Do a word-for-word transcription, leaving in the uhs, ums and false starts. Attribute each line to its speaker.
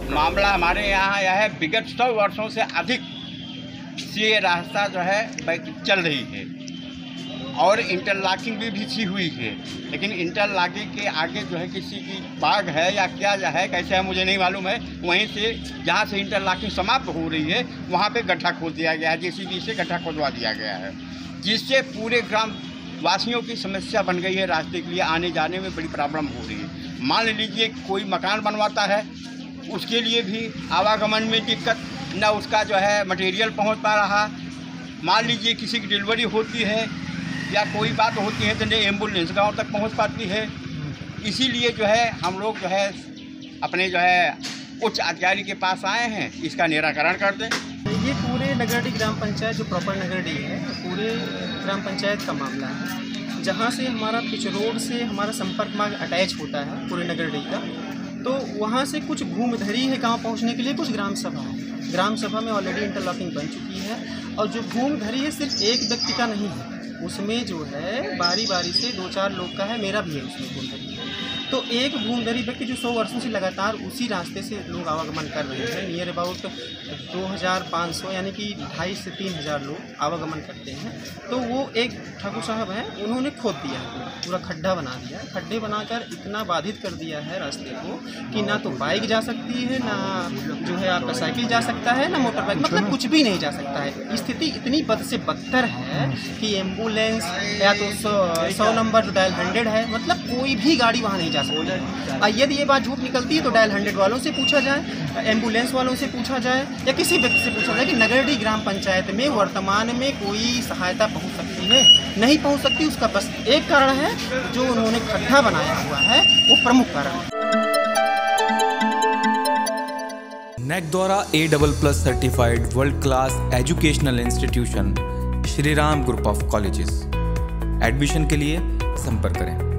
Speaker 1: मामला हमारे यहाँ यह है, विगत सौ वर्षों से अधिक से ये रास्ता जो है चल रही है और इंटरलॉकिंग भी बिछी हुई है, लेकिन इंटरलॉकिंग के आगे जो है किसी की बाग है या क्या है कैसे है मुझे नहीं मालूम है। वहीं से जहाँ से इंटरलॉकिंग समाप्त हो रही है वहाँ पे गड्ढा खोद दिया गया है, जेसीबी से गड्ढा खोदवा दिया गया है, जिससे पूरे ग्राम वासियों की समस्या बन गई है। रास्ते के लिए आने जाने में बड़ी प्रॉब्लम हो रही है। मान लीजिए कोई मकान बनवाता है, उसके लिए भी आवागमन में दिक्कत, न उसका जो है मटेरियल पहुंच पा रहा। मान लीजिए किसी की डिलीवरी होती है या कोई बात होती है तो नहीं एम्बुलेंस गांव तक पहुंच पाती है। इसीलिए जो है हम लोग जो है अपने जो है उच्च अधिकारी के पास आए हैं, इसका निराकरण कर दें।
Speaker 2: ये पूरे नगरडी ग्राम पंचायत जो प्रॉपर नगरडी है, पूरे ग्राम पंचायत का मामला है, जहाँ से हमारा पिच रोड से हमारा संपर्क मार्ग अटैच होता है पूरे नगरडी का। तो वहाँ से कुछ भूमधरी है गांव पहुँचने के लिए, कुछ ग्राम सभा है। ग्राम सभा में ऑलरेडी इंटरलॉकिंग बन चुकी है और जो भूमधरी है सिर्फ एक व्यक्ति का नहीं है, उसमें जो है बारी बारी से दो चार लोग का है, मेरा भी है उसमें भूमधरी। तो एक भूमधरी व्यक्ति जो सौ वर्षों से लगातार उसी रास्ते से लोग आवागमन कर रहे हैं, नियर अबाउट दो हज़ार पाँच सौ यानी कि ढाई से तीन हज़ार लोग आवागमन करते हैं। तो वो एक ठाकुर साहब हैं, उन्होंने खोद दिया है, पूरा खड्डा बना दिया। खड्डे बनाकर इतना बाधित कर दिया है रास्ते को कि ना तो बाइक जा सकती है, ना जो है आपका साइकिल जा सकता है, ना मोटर बाइक, मतलब कुछ भी नहीं जा सकता है। स्थिति इतनी बद से बदतर है कि एम्बुलेंस या तो सौ सौ नंबर जो डायल हंड्रेड है, मतलब कोई भी गाड़ी वहाँ नहीं जा सकती। यदि ये बात झूठ निकलती है तो डायल हंड्रेड वालों से पूछा जाए, एम्बुलेंस वालों से पूछा जाए या किसी व्यक्ति से पूछा जाए कि नगरडी ग्राम पंचायत में वर्तमान में कोई सहायता पहुंच सकती है, नहीं पहुंच सकती। उसका बस एक कारण है, जो उन्होंने खड्डा बनाया हुआ है, वो प्रमुख कारण है।
Speaker 3: नेक द्वारा A double plus certified world class educational institution Shri Ram group of colleges. Admission के लिए संपर्क करें।